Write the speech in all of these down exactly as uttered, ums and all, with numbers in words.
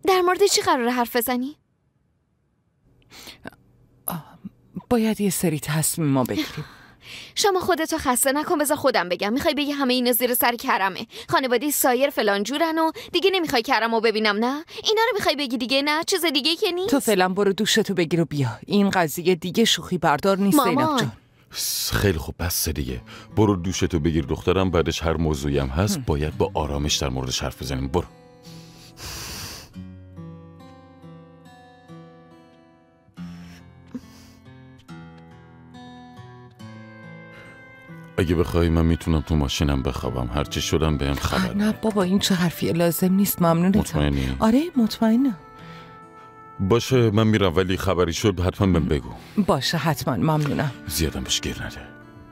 در مورد چی قراره حرف بزنی؟ باید یه سری تصمیم ما بگیریم. شما خودتو خسته نکن، بذار خودم بگم. میخوای بگی همه اینا زیر سر کرمه، خانواده سایر فلان جورن و دیگه نمیخوای کرمو ببینم؟ نه اینا رو میخوای بگی دیگه؟ نه چیز دیگه که نیست. تو فعلا برو دوشتو بگیر و بیا. این قضیه دیگه شوخی بردار نیست زینب جان. خیلی خوب بس دیگه. برو دوشتو بگیر دخترم، بعدش هر موضوعی هم هست هم. باید با آرامش در موردش حرف بزنیم. برو. اگه بخوای من میتونم تو ماشینم بخوابم، هرچی شدم بهم خبر. نه بابا این چه حرفیه، لازم نیست. ممنونتم. مطمئنی؟ آره مطمئنم. باشه من میرم، ولی خبری شد حتما بهم بگو. باشه حتما. ممنونم. زیادم بهش گیر نده.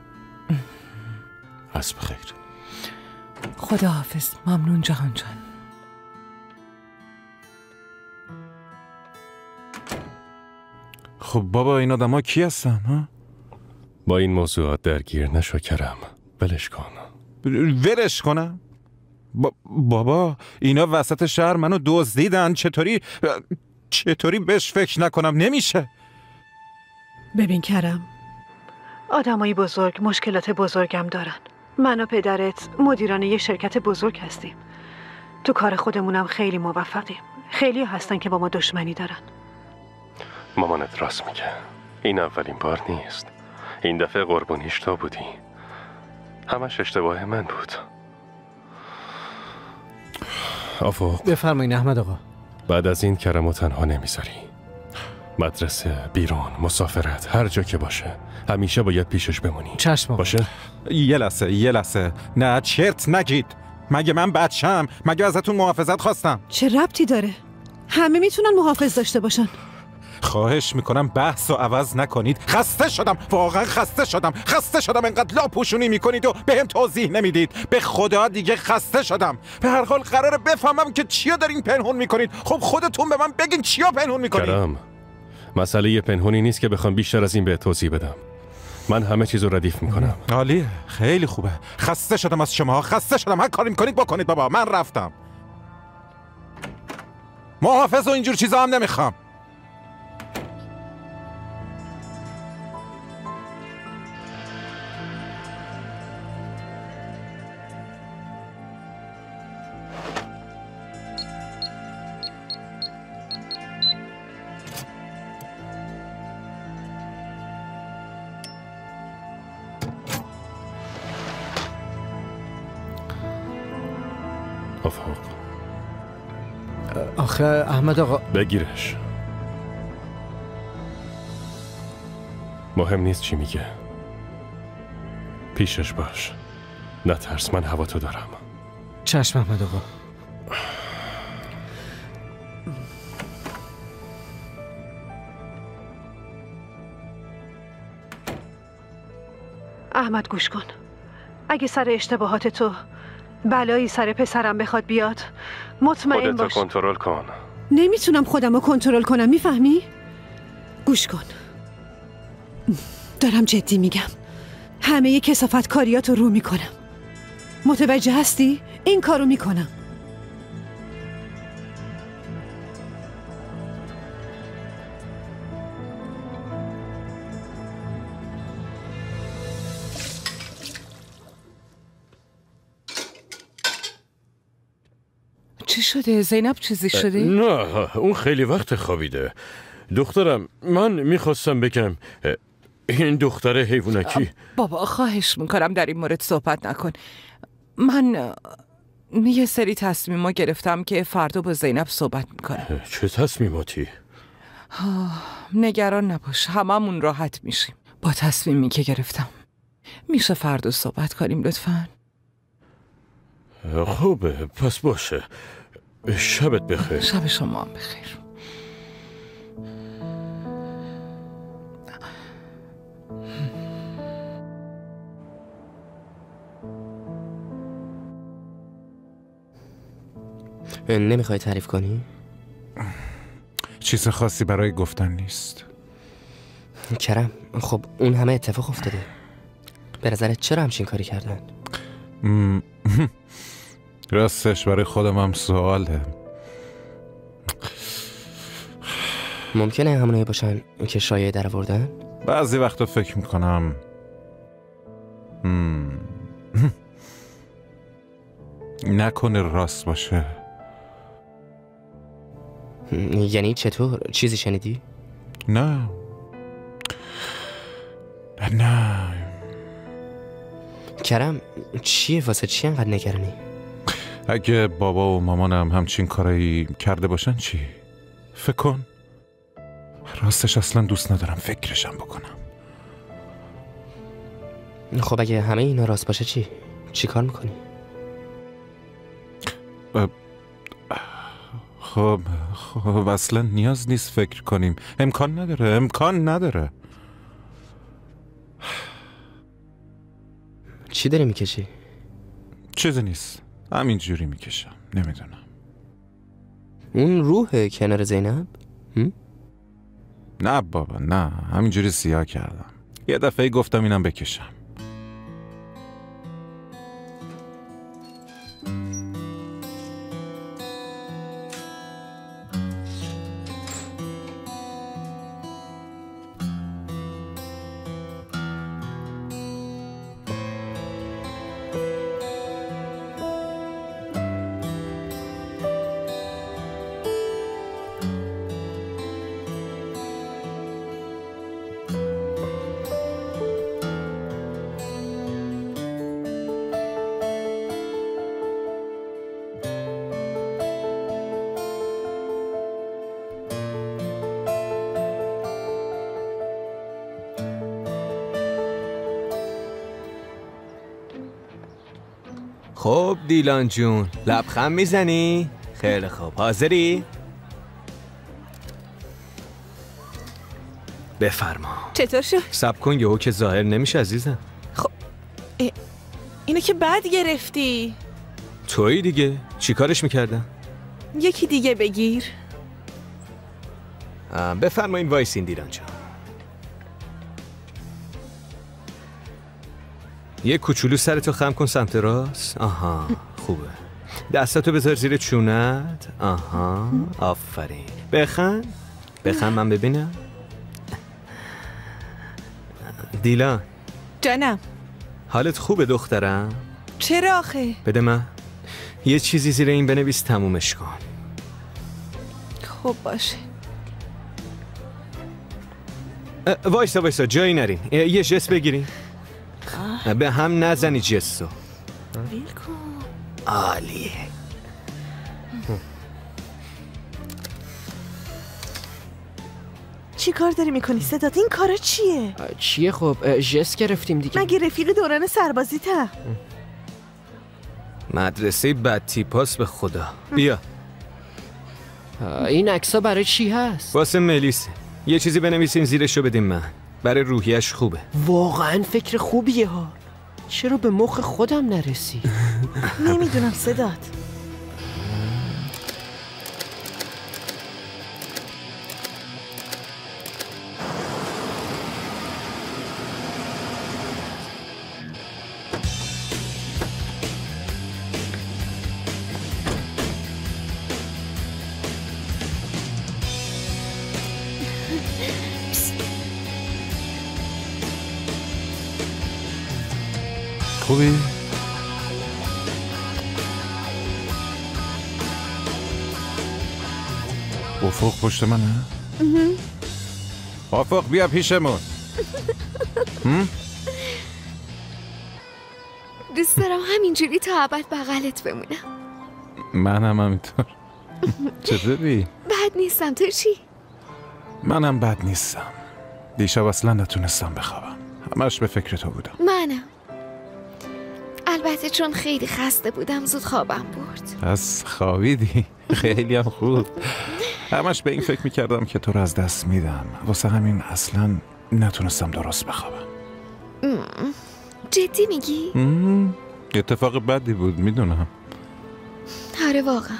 عصر بخیر. خداحافظ. ممنون جهان جان. خب بابا این آدم ها کی هستن ها؟ با این موضوعات درگیر نشو کرم. ولش کن. ولش کنم؟ با... بابا اینا وسط شهر منو دزدیدن. چطوری چطوری بهش فکر نکنم؟ نمیشه. ببین کرم، آدمای بزرگ مشکلات بزرگم دارن. من و پدرت مدیران یه شرکت بزرگ هستیم. تو کار خودمونم خیلی موفقیم. خیلی هستن که با ما دشمنی دارن. مامانت راست میگه. این اولین بار نیست. این دفعه قربانیش تو بودی. همش اشتباه من بود. آفاق بفرمایین احمد آقا. بعد از این کرمو تنها نمیذاری. مدرسه، بیرون، مسافرت، هر جا که باشه همیشه باید پیشش بمونی. چشم باشه؟ یه لحظه یه لحظه نه چرت نگید. مگه من بچم؟ مگه ازتون محافظت خواستم؟ چه ربطی داره؟ همه میتونن محافظ داشته باشن. خواهش میکنم بحث و عوض نکنید. خسته شدم، واقعا خسته شدم. خسته شدم انقدر لاپوشونی میکنید و بهم توضیح نمیدید. به خدا دیگه خسته شدم. به هر حال قراره بفهمم که چیا دارین پنهون میکنید. خب خودتون به من بگین چیا پنهون میکنید. کرم، مسئله یه پنهونی نیست که بخوام بیشتر از این به توضیح بدم. من همه چیزو ردیف میکنم. عالیه، خیلی خوبه. خسته شدم از شما، خسته شدم. هر کاری میکنید بکنید بابا. من رفتم. محافظ و اینجور چیزا هم نمیخوام. آفاق آخه احمد آقا بگیرش. مهم نیست چی میگه. پیشش باش. نترس، من هوا تو دارم. چشم احمد آقا. احمد گوش کن. اگه سر اشتباهات تو بلایی سر پسرم بخواد بیاد مطمئن باش خودتو کنترل کن. نمیتونم خودم رو کنترل کنم، میفهمی؟ گوش کن، دارم جدی میگم. همه کثافت کاریاتو رو میکنم. متوجه هستی؟ این کارو میکنم. چی شده؟ زینب چیزی شده؟ نه اون خیلی وقت خوابیده. دخترم من میخواستم بگم این دختر حیوانکی. بابا خواهش میکنم در این مورد صحبت نکن. من یه سری تصمیما گرفتم که فردا با زینب صحبت میکنم. چه تصمیماتی؟ نگران نباش، هممون راحت میشیم با تصمیمی که گرفتم. میشه فردا صحبت کنیم لطفاً؟ خوبه پس باشه. شبت بخیر. شب شما هم بخیر. نمیخوای تعریف کنی؟ چیز خاصی برای گفتن نیست. کرم، خب اون همه اتفاق افتاده. به نظرت چرا همچین کاری کردن؟ راستش برای خودم هم سواله. ممکنه همونایی باشن که شایعه در آوردن؟ بعضی وقتا فکر میکنم نکنه راست باشه. یعنی چطور؟ چیزی شنیدی؟ نه نه کرم، چیه واسه چی انقدر نگرانی؟ اگه بابا و مامانم همچین کارایی کرده باشن چی؟ فکر کن. راستش اصلا دوست ندارم فکرشم بکنم. خب اگه همه اینا راست باشه چی؟ چی کار میکنی؟ خب خب اصلا نیاز نیست فکر کنیم. امکان نداره امکان نداره. چی داری میکشی؟ چیزی نیست، همینجوری میکشم. نمیدونم. اون روحه کنار زینب؟ نه بابا نه، همینجوری سیاه کردم. یه دفعه گفتم اینم بکشم. خب دیلان جون، لبخند میزنی؟ خیلی خوب، حاضری؟ بفرما. چطور شد؟ صبر کن یهو که ظاهر نمیشه عزیزم. خب اینو که بعد گرفتی. تویی دیگه، چی کارش میکردم؟ یکی دیگه بگیر. بفرمایین وایسین دیلان جون. یه کوچولو سرتو خم کن سمت راست. آها خوبه. دستاتو بذار زیر چونت. آها آفرین. بخند بخند من ببینم. دیلان جانم، حالت خوبه دخترم؟ چرا آخه؟ بده من یه چیزی زیر این بنویس تمومش کن. خب باشه. وایسا وایسا جایی نرین. یه جست بگیرین. به هم نزنی جستو. ویل کن. عالیه. چی کار داری میکنی صدات؟ این کارا چیه؟ چیه خب؟ جست گرفتیم دیگه. مگه رفیق دوران سربازی تا؟ مدرسه بد تیپاس به خدا. بیا. این عکسا برای چی هست؟ واسه ملیسه. یه چیزی بنویسین زیرشو بدیم من. برای روحیش خوبه. واقعا فکر خوبیه ها. چرا به مخ خودم نرسی؟ نمیدونم صدات. خوبی؟ افق پشت منه؟ افق بیا پیشمون. دوست دارم همینجوری تا ابد بغلت بمونم. منم همینطور. چطوری؟ بد نیستم، تو چی؟ منم بد نیستم. دیشب اصلا نتونستم بخوابم. همش به فکر تو بودم. منم. البته چون خیلی خسته بودم زود خوابم برد. پس خوابیدی؟ خیلی هم خوب. همش به این فکر میکردم که تو رو از دست میدم. واسه همین اصلا نتونستم درست بخوابم. جدی میگی؟ اتفاق بدی بود میدونم. آره واقعا.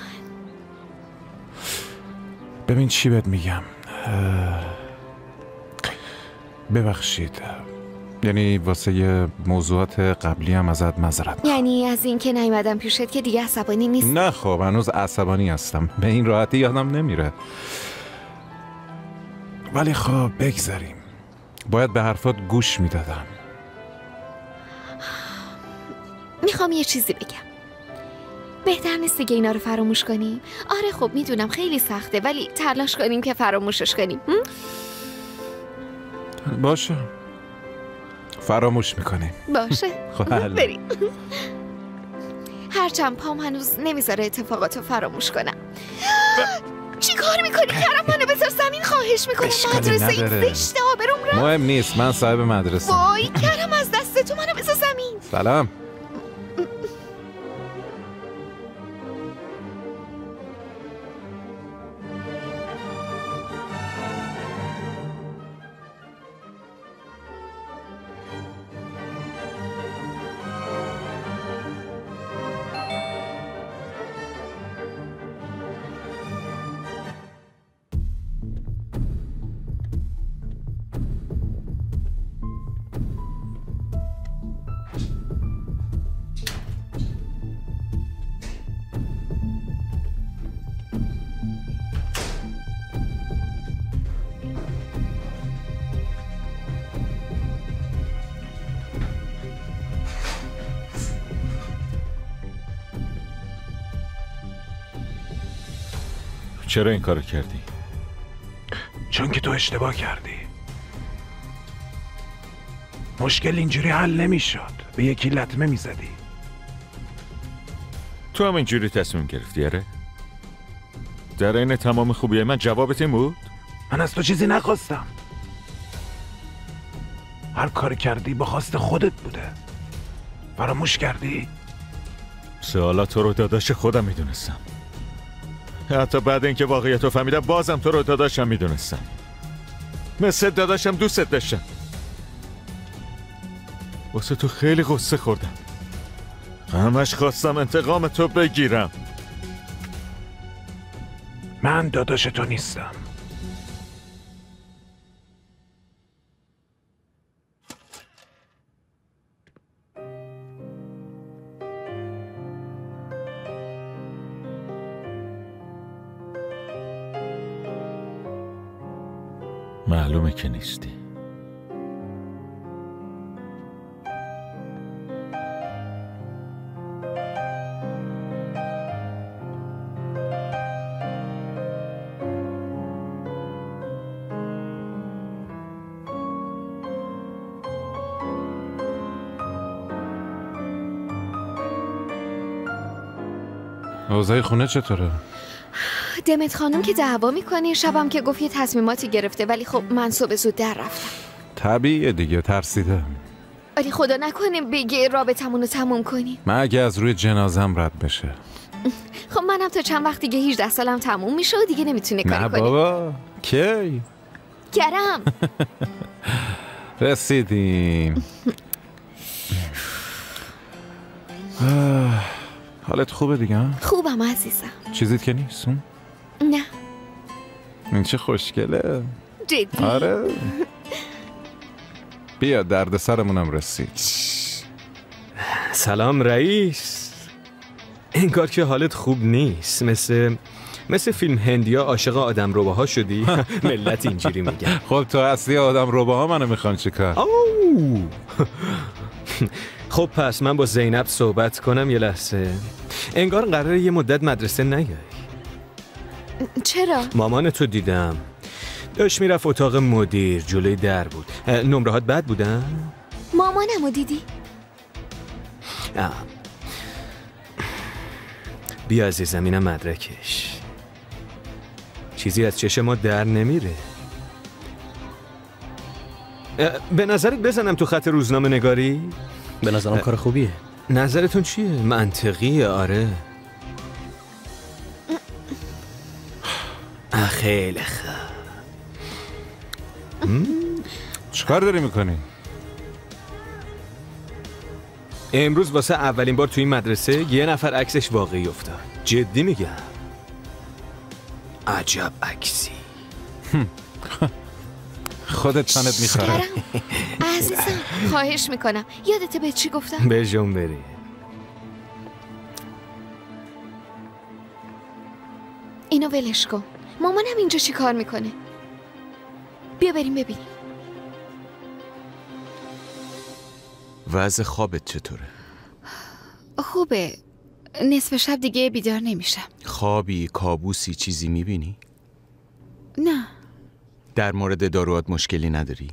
ببین چی بهت میگم. ببخشید، یعنی واسه یه موضوعات قبلی هم ازت معذرت. یعنی از این که نیومدم پیشت که دیگه عصبانی نیست؟ نه خب هنوز عصبانی هستم. به این راحتی یادم نمیره. ولی خب بگذاریم. باید به حرفات گوش میدادم. میخوام یه چیزی بگم. بهتر نیست دیگه اینا رو فراموش کنیم؟ آره خب میدونم خیلی سخته، ولی تلاش کنیم که فراموشش کنیم. باشه، فراموش میکنیم. باشه خب بریم. هرچند پام هنوز نمیذاره اتفاقاتو فراموش کنم. چی کار میکنی کرم؟ منو بذار زمین، خواهش میکنم. مدرسه این زشته، آبروم رفت. مهم نیست، من صاحب مدرسه. وای کرم از دست تو، منو بذار زمین. سلام. چرا این کارو کردی؟ چون که تو اشتباه کردی. مشکل اینجوری حل نمیشد. به یکی لطمه میزدی. تو هم اینجوری تصمیم گرفتی آره؟ در این تمام خوبیه من جوابت این بود؟ من از تو چیزی نخواستم. هر کار کردی با خواست خودت بوده. فراموش کردی؟ سوالا تو رو داداش خودم میدونستم. حتی بعد اینکه واقعیت رو فهمیدم بازم تو رو داداشم میدونستم. مثل داداشم دوستت داشتم. واسه تو خیلی غصه خوردم. همش خواستم انتقام تو بگیرم. من داداش تو نیستم. معلومه که نیستی. اوضاع خونه چطوره؟ دمت خانم که دعوا میکنه، شبم که گفت یه تصمیماتی گرفته، ولی خب من صبح زود در رفتم. طبیعیه دیگه، ترسیده. ولی خدا نکنه بگه رابطمون رو تموم کنیم. من اگه از روی جنازم رد بشه. خب منم تا چند وقت دیگه هجده سالم تموم میشه و دیگه نمیتونه کاری کنه. نه بابا کی؟ گرم رسیدیم. حالت خوبه دیگه؟ خوبم عزیزم. چیزیت که نیست؟ نه. این چه خوشگله. جدی؟ آره. بیا درد سرمونم رسید. سلام رئیس. انگار که حالت خوب نیست. مثل مثل فیلم هندیا عاشق آدم رباها شدی. ملت اینجوری میگن. خب تو اصلی آدم رباها منو میخوان چیکار؟ خب پس من با زینب صحبت کنم یه لحظه. انگار قراره یه مدت مدرسه نیای. چرا؟ مامان تو دیدم داشت میرفت اتاق مدیر، جلوی در بود. نمرهات بد بودن؟ مامانمو دیدی؟ آه. بیا عزیزم اینم مدرکش. چیزی از چشم ما در نمیره. به نظرت بزنم تو خط روزنامه نگاری؟ به نظرم کار خوبیه. نظرتون چیه؟ منطقیه. آره خیلی خوب. چیکار داری میکنی؟ امروز واسه اولین بار تو این مدرسه یه نفر عکسش واقعی افتاد. جدی میگم. عجب عکسی. خودت تنت میخوره. عزیزم خواهش میکنم یادته به چی گفتم؟ به جون بری. اینو ولش کن. مامانم اینجا چی کار میکنه؟ بیا بریم ببینیم. وضع خوابت چطوره؟ خوبه. نصف شب دیگه بیدار نمیشم. خوابی، کابوسی، چیزی میبینی؟ نه. در مورد داروات مشکلی نداری؟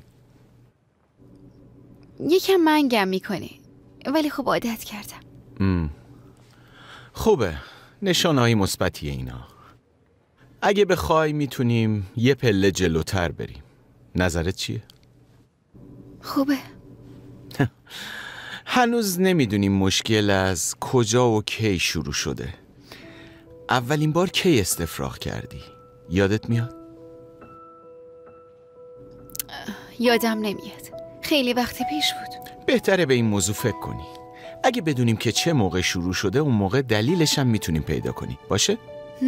یکم منگم میکنه ولی خب عادت کردم. ام. خوبه. نشانه‌های مثبتیه اینا. اگه بخوای میتونیم یه پله جلوتر بریم. نظرت چیه؟ خوبه. هنوز نمیدونیم مشکل از کجا و کی شروع شده. اولین بار کی استفراغ کردی؟ یادت میاد؟ یادم نمیاد. خیلی وقت پیش بود. بهتره به این موضوع فکر کنی. اگه بدونیم که چه موقع شروع شده اون موقع دلیلش هم میتونیم پیدا کنیم. باشه؟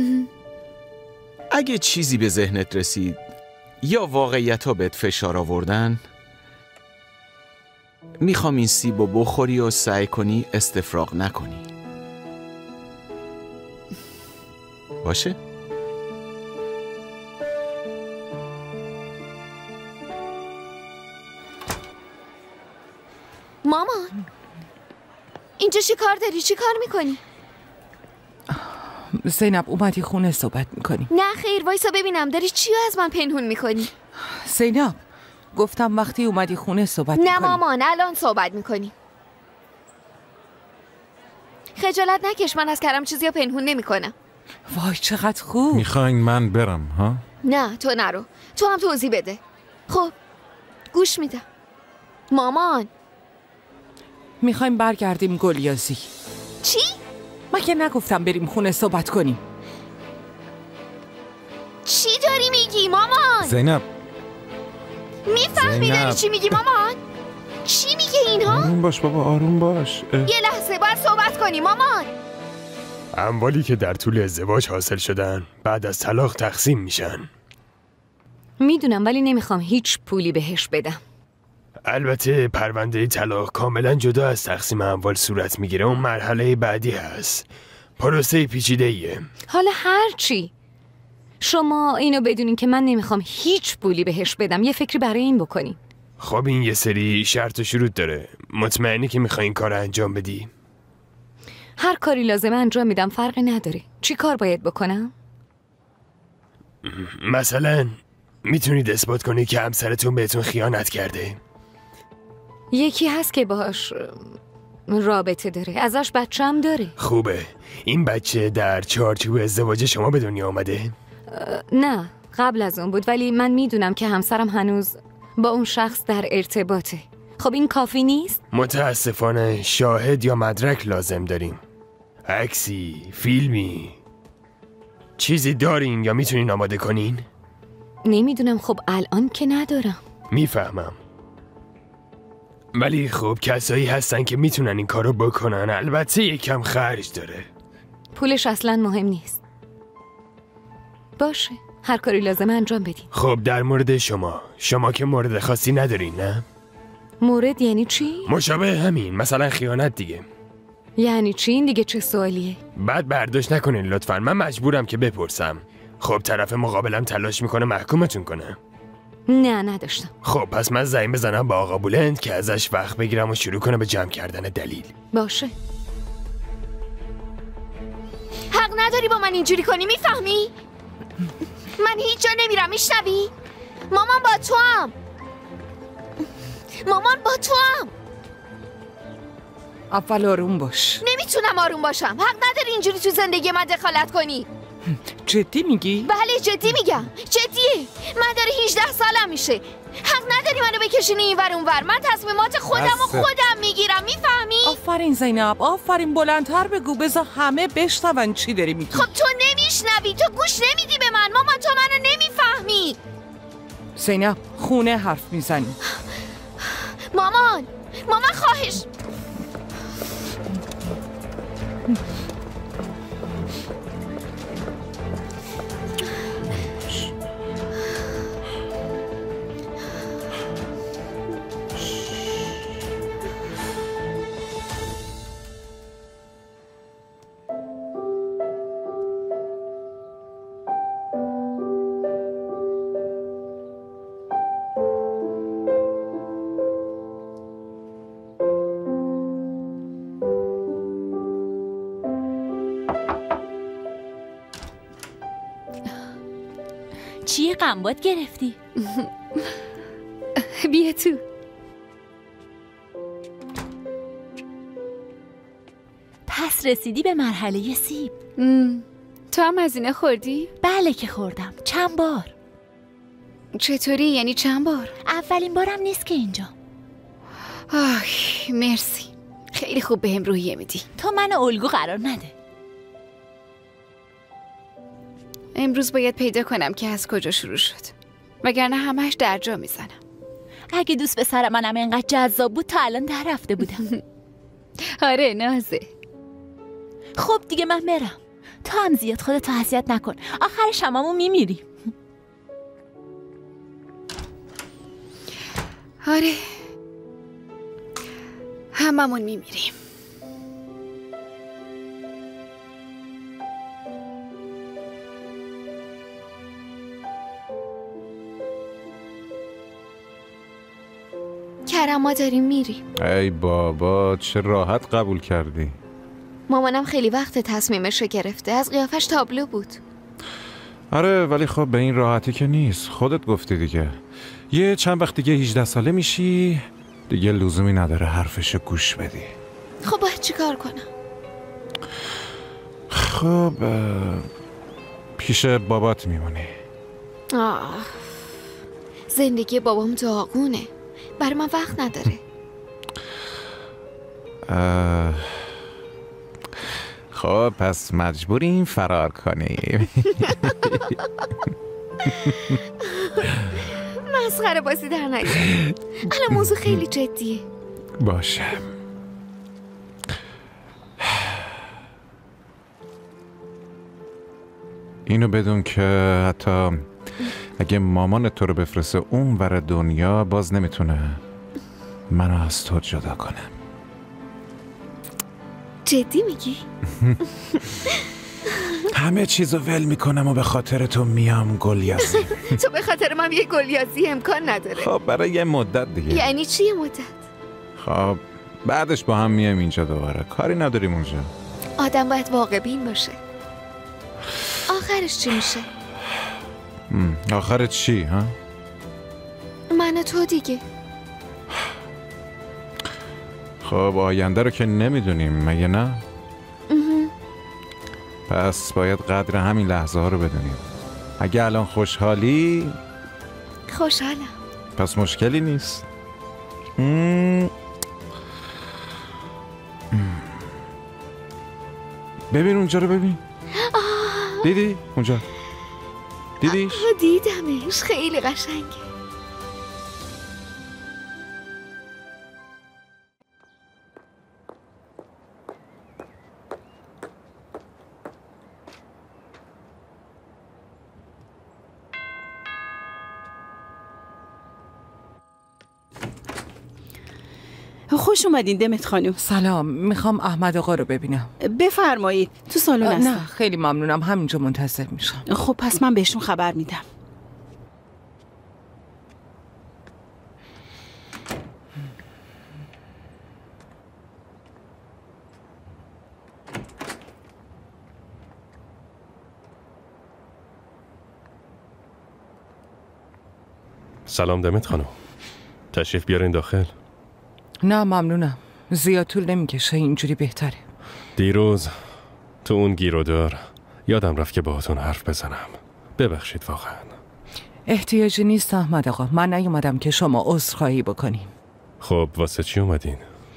اگه چیزی به ذهنت رسید یا واقعیت ها بهت فشار آوردن، میخوام این سیبو بخوری و سعی کنی استفراغ نکنی. باشه؟ مامان اینجا چی کار داری؟ چی کار میکنی؟ زینب اومدی خونه صحبت میکنی؟ نه خیر، وایسا ببینم داری چی از من پنهون میکنی؟ زینب گفتم وقتی اومدی خونه صحبت میکنی. نه مامان الان صحبت میکنی. خجالت نکش، من از کرم چیزی رو پنهون نمیکنم. وای چقدر خوب. میخواین من برم ها؟ نه تو نرو، تو هم توضیح بده. خب گوش میدم. مامان میخوایم برگردیم گلیازی. چی؟ مگه نگفتم بریم خونه صحبت کنیم؟ چی داری میگی مامان؟ زینب میفهمی داری چی میگی مامان؟ چی میگه اینها؟ آروم باش بابا، آروم باش. اه. یه لحظه باید صحبت کنی مامان. اموالی که در طول ازدواج حاصل شدن بعد از طلاق تقسیم میشن. میدونم ولی نمیخوام هیچ پولی بهش بدم. البته پرونده طلاق کاملا جدا از تقسیم اموال صورت میگیره. اون مرحله بعدی هست. پروسه پیچیده ایه. حالا هر چی شما اینو بدونین که من نمیخوام هیچ پولی بهش بدم. یه فکری برای این بکنین. خب این یه سری شرط و شروط داره. مطمئنی که میخوای این کار رو انجام بدی؟ هر کاری لازمه انجام میدم، فرقی نداره. چی کار باید بکنم؟ مثلا میتونید اثبات کنی که همسرتون بهتون خیانت کرده؟ یکی هست که باهاش رابطه داره، ازش بچه هم داره. خوبه. این بچه در چارچوب ازدواج شما به دنیا آمده؟ نه قبل از اون بود، ولی من میدونم که همسرم هنوز با اون شخص در ارتباطه. خب این کافی نیست؟ متاسفانه شاهد یا مدرک لازم داریم. عکسی، فیلمی، چیزی دارین یا میتونین آماده کنین؟ نمیدونم. خب الان که ندارم. میفهمم، ولی خب کسایی هستن که میتونن این کارو بکنن. البته یکم خرج داره. پولش اصلا مهم نیست. باشه هر کاری لازمه انجام بدیم. خب در مورد شما شما که مورد خاصی ندارین نه؟ مورد یعنی چی؟ مشابه همین، مثلا خیانت دیگه. یعنی چی؟ این دیگه چه سوالیه؟ بعد برداشت نکنین لطفاً، من مجبورم که بپرسم. خب طرف مقابلم تلاش میکنه محکومتون کنه. نه نداشتم. خب پس من زنگ بزنم با آقا بولند که ازش وقت بگیرم و شروع کنه به جمع کردن دلیل. باشه. حق نداری با من اینجوری کنی، میفهمی؟ من هیچ جا نمیرم، میشنوی؟ مامان با تو هم. مامان با تو هم. اول آروم باش. نمیتونم آروم باشم. حق نداری اینجوری تو زندگی من دخالت کنی. جدی میگی؟ بله جدی میگم. جدیه. من داره هجده سالم میشه. حق نداری منو بکشینی این ور اون ور. من تصمیمات خودم و خودم میگیرم، میفهمی؟ آفرین زینب، آفرین. بلندتر بگو بذار همه بشنون چی داری میگی. خب تو نمیشنوی، تو گوش نمیدی به من. مامان تو منو نمیفهمی. زینب خونه حرف میزنی. مامان مامان خواهش. چیه قنبات گرفتی؟ بیا تو. پس رسیدی به مرحله سیب. تو هم از اینه خوردی؟ بله که خوردم، چند بار. چطوری؟ یعنی چند بار؟ اولین بارم نیست که اینجا. آه مرسی، خیلی خوب بهم روحیه میدی. تو من الگو قرار نده. امروز باید پیدا کنم که از کجا شروع شد، وگرنه همش در جا میزنم. اگه دوست پسر منم اینقدر جذاب بود تا الان در رفته بودم. آره نازه. خب دیگه من برم. تو هم زیاد خودتو اذیت نکن، آخرش هممون میمیریم. آره هممون میمیریم. کرم ما داریم میریم. ای بابا چه راحت قبول کردی. مامانم خیلی وقت تصمیمش رو گرفته، از قیافش تابلو بود. آره ولی خب به این راحتی که نیست، خودت گفتی دیگه. یه چند وقت دیگه هجده ساله میشی، دیگه لزومی نداره حرفشو گوش بدی. خب باید چی کار کنم؟ خب پیش بابات میمونی. آه زندگی بابام داغونه، برای من وقت نداره. اه... خب پس مجبوریم فرار کنیم. مسخره بازی در نیار. الان موضوع خیلی جدیه. باشه. اینو بدون که حتی اگه مامان تو رو بفرسته اون ور دنیا باز نمیتونه منو از تو جدا کنه. جدی میگی؟ همه چیزو ول میکنم و به خاطر تو میام گلیازی. تو به خاطر من یه گلیازی امکان نداره. خب برای یه مدت دیگه. یعنی چی یه مدت؟ خب بعدش با هم میام اینجا دوباره، کاری نداریم اونجا. آدم باید واقع بین باشه. آخرش چی میشه؟ آخرت چی ها؟ من و تو دیگه. خب آینده رو که نمیدونیم مگه نه؟ پس باید قدر همین لحظه ها رو بدونیم. اگه الان خوشحالی خوشحالم، پس مشکلی نیست. م... ببین اونجا رو ببین. آه. دیدی؟ اونجا دیدیش؟ آه دیدمش، خیلی قشنگه. خوش اومدین دمت خانم. سلام، میخوام احمد آقا رو ببینم. بفرمایید، تو سالن هستم. نه خیلی ممنونم، همینجا منتظر میشم. خب پس من بهشون خبر میدم. سلام دمت خانم، تشریف بیارین داخل. نه ممنونم، زیاد طول نمیکشه، اینجوری بهتره. دیروز تو اون گیرودار یادم رفت که باهاتون حرف بزنم، ببخشید واقعا. احتیاجی نیست احمد آقا، من نیومدم که شما عذرخواهی بکنین. خب واسه چی اومدین؟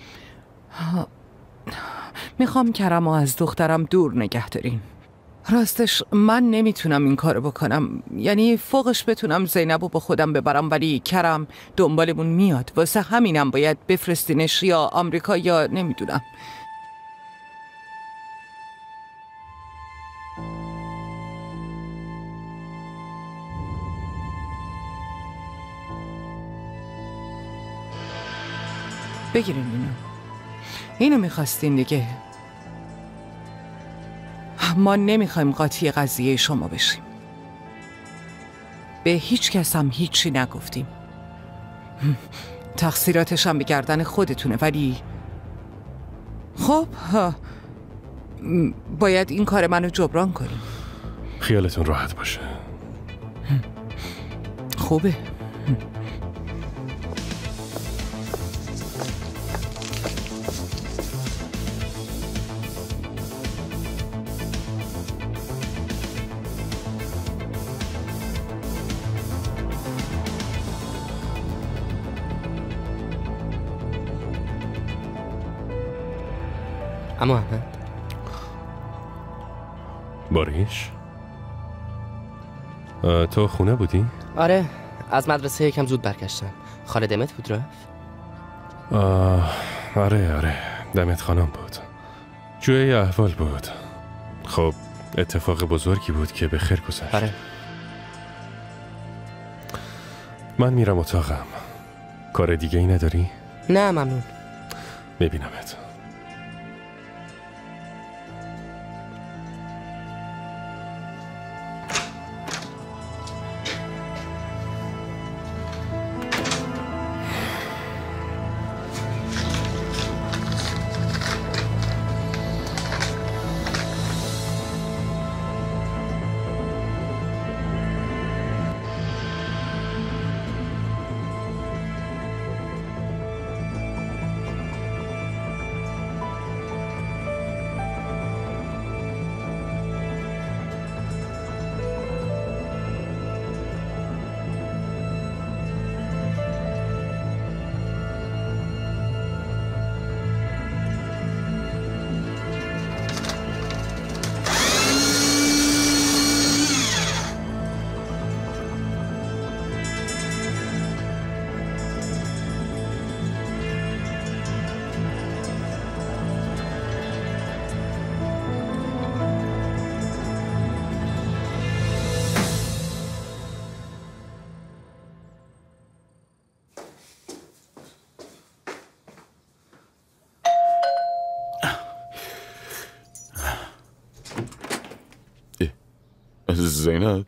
میخوام کرمو از دخترم دور نگه دارین. راستش من نمیتونم این کارو بکنم، یعنی فوقش بتونم زینبو با خودم ببرم، ولی کرم دنبالمون میاد، واسه همینم باید بفرستینش یا آمریکا یا نمیدونم. بگیرین اینو اینو میخواستین دیگه. ما نمیخوایم قاطی قضیه شما بشیم، به هیچ کس هم هیچی نگفتیم، تقصیراتش هم به گردن خودتونه، ولی خب باید این کار منو جبران کنیم. خیالتون راحت باشه. خوبه. اما احمد باریش تو خونه بودی؟ آره، از مدرسه یکم زود برگشتم. خاله دمت بود رفت؟ آه، آره آره دمت خانم بود. جوی احوال بود. خب اتفاق بزرگی بود که به خیر گذشت. آره. من میرم اتاقم. کار دیگه ای نداری؟ نه ممنون. ببینمت. زینب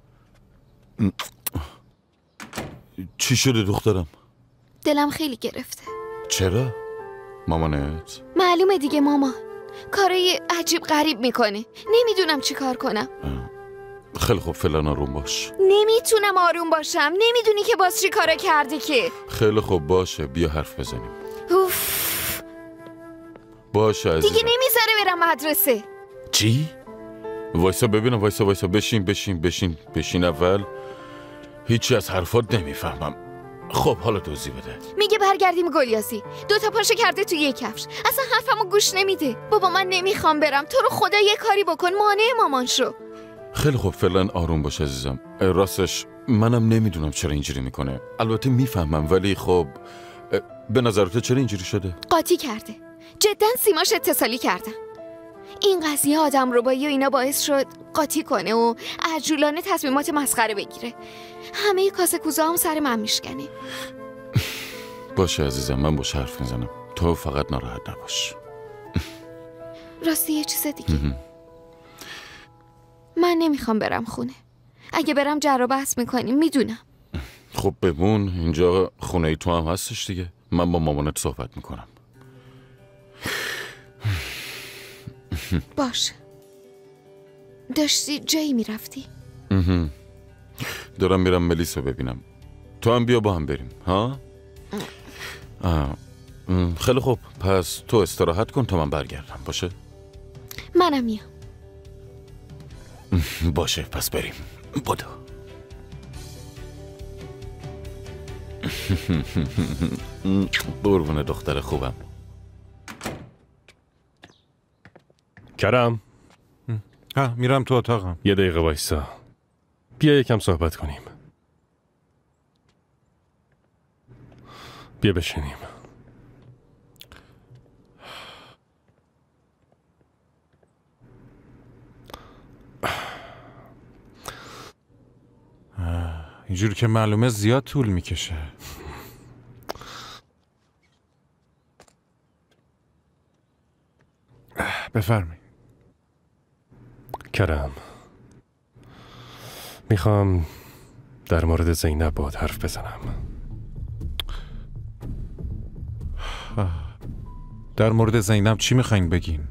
چی شده دخترم؟ دلم خیلی گرفته. چرا؟ مامانت؟ معلومه دیگه مامان کارای عجیب غریب میکنه. نمیدونم چی کار کنم. خیلی خوب فعلا آروم باش. نمیتونم آروم باشم. نمیدونی که باز چی کارا کرده که. خیلی خوب باشه بیا حرف بزنیم. اوف. باشه عزیزم. دیگه نمیذاره برم مدرسه. چی؟ وایسا ببینم وایسا وایسا بشین بشین بشین بشین اول. هیچی از حرفات نمیفهمم. خب حالا توضیح بده. میگه برگردیم گلیاسی. دو تا پاشو کرده توی یک کفش. اصلا حرفمو گوش نمیده. بابا من نمیخوام برم. تو رو خدا یه کاری بکن مانع مامان شو. خیلی خوب فعلا آروم باش عزیزم. راستش منم نمیدونم چرا اینجوری میکنه. البته میفهمم ولی خب به نظر تو چرا اینجوری شده؟ قاطی کرده. جدا سیماش اتصالی کردن. این قضیه آدم ربایی و اینا باعث شد قاطی کنه و عجولانه تصمیمات مسخره بگیره. همه کاسه کوزه هم سر من میشکنه. باشه عزیزم من باش حرف میزنم. تو فقط ناراحت نباش. راستی یه چیز دیگه. من نمیخوام برم خونه. اگه برم جر و بحث میکنیم میدونم. خب بمون اینجا خونه ای تو هم هستش دیگه. من با مامانت صحبت میکنم. باشه. داشتی جایی میرفتی؟ دارم میرم ملیس رو ببینم. تو هم بیا با هم بریم ها؟ آه. خیلی خوب پس تو استراحت کن تا من برگردم باشه؟ منم میام. باشه پس بریم. بدو. قربون دختر خوبم. کرم ها میرم تو اتاقم. یه دقیقه وایسا. بیا یکم صحبت کنیم. بیا بشینیم. اینجور که معلومه زیاد طول میکشه. بفرمایید. کرم میخوام در مورد زینب باهات حرف بزنم. در مورد زینب چی میخواین بگین؟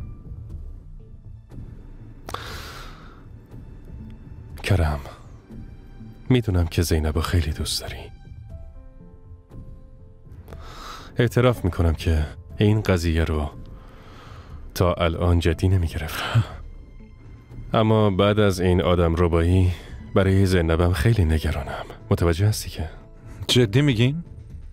کرم میدونم که زینب رو خیلی دوست داری. اعتراف میکنم که این قضیه رو تا الان جدی نمیگرفتم، اما بعد از این آدم ربایی برای زینبم خیلی نگرانم. متوجه هستی که؟ جدی میگین؟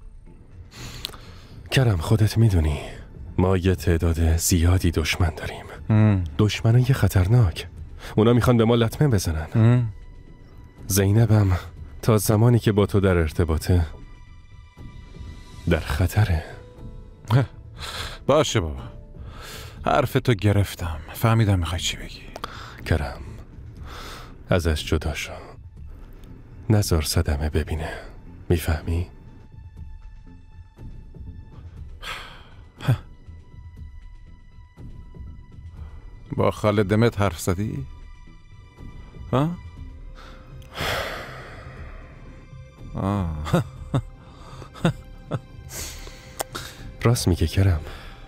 کرم خودت میدونی ما یه تعداد زیادی دشمن داریم. دشمنای خطرناک. اونا میخوان به ما لطمه بزنن. ام. زینبم تا زمانی که با تو در ارتباطه در خطره. باشه بابا، حرف تو گرفتم، فهمیدم میخوای چی بگی. کرم ازش جدا شو، نذار صدمه ببینه، میفهمی؟ با خاله دمت حرف زدی؟ ها؟ آه. راست میگه کرم.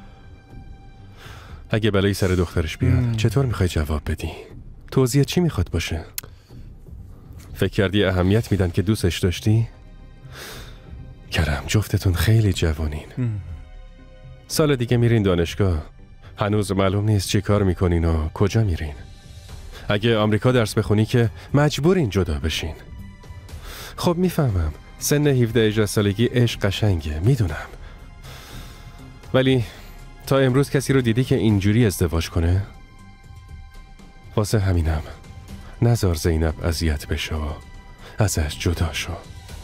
اگه بلایی سر دخترش بیاد مم. چطور میخوای جواب بدی؟ توضیح چی میخواد باشه؟ فکر کردی اهمیت میدن که دوستش داشتی؟ کرم جفتتون خیلی جوانین. مم. سال دیگه میرین دانشگاه، هنوز معلوم نیست چی کار میکنین و کجا میرین. اگه آمریکا درس بخونی که مجبورین جدا بشین. خب میفهمم سن هفده هجده سالگی عشق قشنگه، میدونم، ولی تا امروز کسی رو دیدی که اینجوری ازدواج کنه؟ واسه همینم نذار زینب اذیت بشه و ازش جدا شو.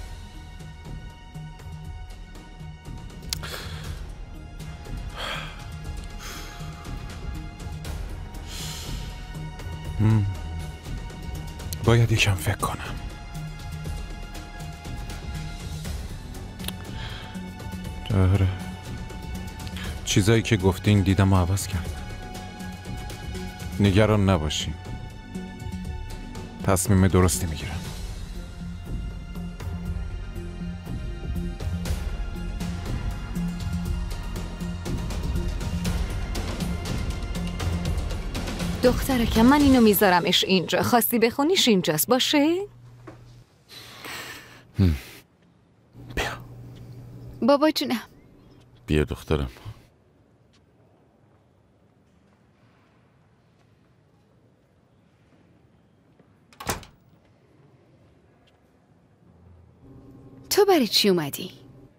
مم. باید یکم فکر کنم. داره چیزایی که گفتین دیدم و عوض کرد. نگران نباشین، تصمیم درستی میگیرم. دخترکم من اینو میذارمش اینجا، خواستی بخونیش اینجاست باشه؟ هم. بیا بابا جونم. بیا دخترم. تو برای چی اومدی؟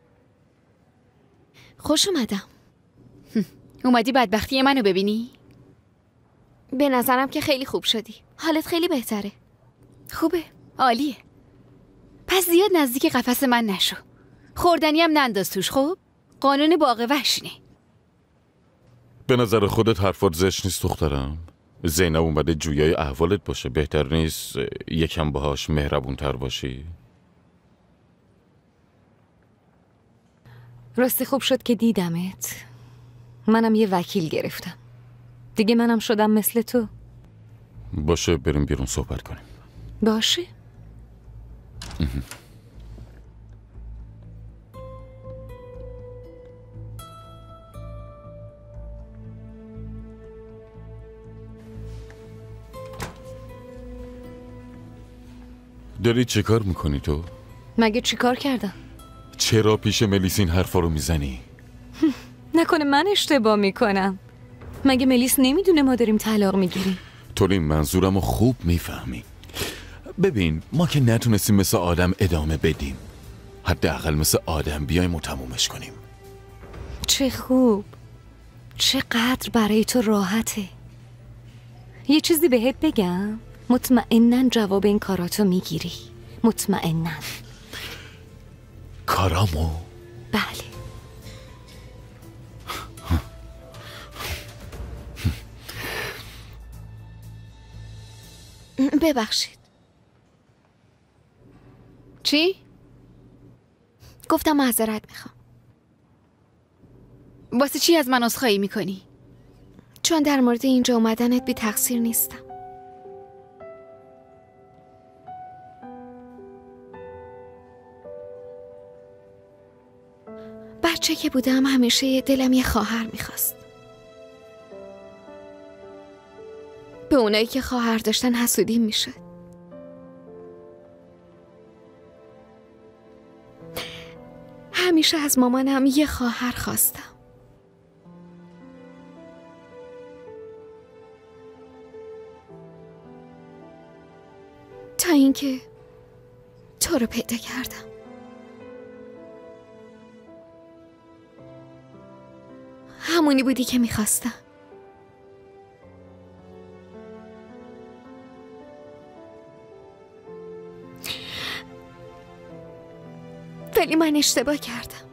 خوش اومدم. اومدی بدبختی منو ببینی؟ به نظرم که خیلی خوب شدی، حالت خیلی بهتره. خوبه، عالیه. پس زیاد نزدیک قفس من نشو، خوردنی هم ننداز توش. خب قانون باغ وحشینه. به نظر خودت حرفات زشت نیست دخترم؟ زینب اومده جویای احوالت باشه، بهتر نیست یکم باهاش مهربون تر باشی؟ راستی خوب شد که دیدمت. منم یه وکیل گرفتم دیگه، منم شدم مثل تو. باشه بریم بیرون صحبت کنیم. باشه. داری چه کار میکنی تو؟ مگه چی کار کردم؟ چرا پیش ملیس این حرفا رو میزنی؟ نکنه من اشتباه میکنم؟ مگه ملیس نمیدونه ما داریم طلاق میگیریم؟ تو این منظورم رو خوب میفهمی. ببین ما که نتونستیم مثل آدم ادامه بدیم، حداقل مثل آدم بیایم و تمومش کنیم. چه خوب، چقدر برای تو راحته. یه چیزی بهت بگم، مطمئنن جواب این کاراتو میگیری. مطمئنن. کارامو؟ بله. ببخشید. چی؟ گفتم معذرت میخوام. واسه چی از من عذرخواهی میکنی؟ چون در مورد اینجا اومدنت بی تقصیر نیستم. بچه که بودم همیشه دلم یه خواهر میخواست. به اونایی که خواهر داشتن حسودیم میشد. همیشه از مامانم یه خواهر خواستم. تا اینکه تو رو پیدا کردم. همونی بودی که میخواستم. ولی من اشتباه کردم.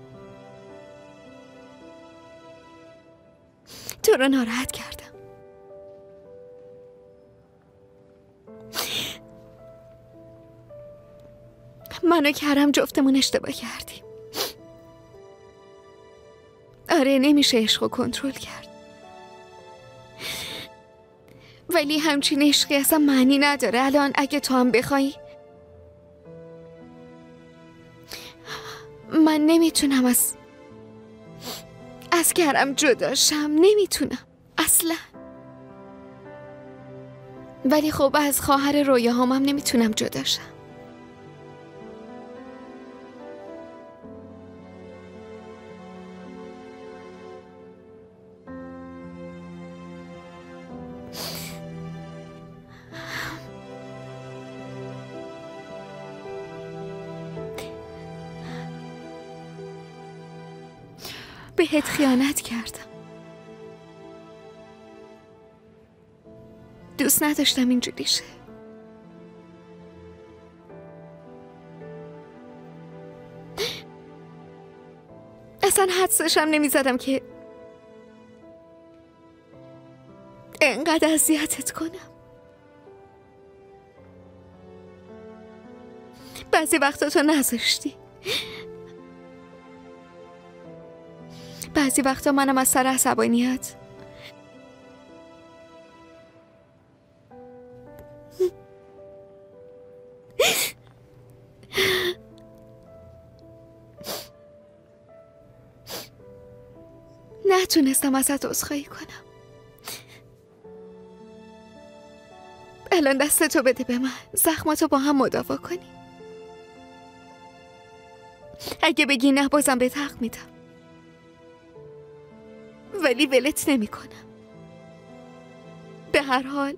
تو رو ناراحت کردم. من و کرم جفتمون اشتباه کردیم. آره نمیشه عشق رو کنترل کرد. ولی همچین عشقی اصلا معنی نداره. الان اگه تو هم بخوای من نمیتونم از از کرم جدا شم. نمیتونم اصلا. ولی خب از خواهر رویاهام هم نمیتونم جدا شم. بهت خیانت کردم. دوست نداشتم اینجوری شه. اصلا حدسشم نمیزدم که انقدر اذیتت کنم. بعضی وقتا تو نذاشتی. بعضی وقتا منم از سر عصبانیت نتونستم ازت عذرخواهی کنم. الان دستتو بده به من. زخماتو با هم مداوا کنی. اگه بگی نه بازم بهت حق میدم. ولی ولت نمی کنم. به هر حال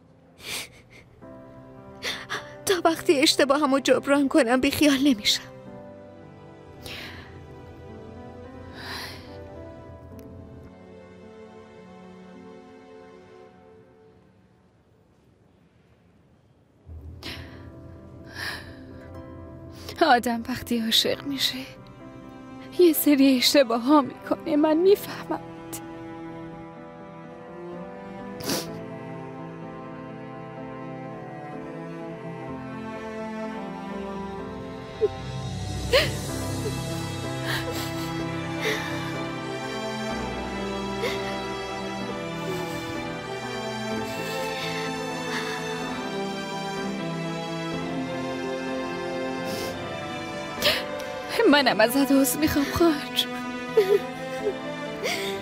تا وقتی اشتباهمو جبران کنم بی خیال نمیشم. آدم وقتی عاشق میشه یه سری اشتباه ها میکنه. من میفهمم. منم ازت عذر میخوام خواهر جون.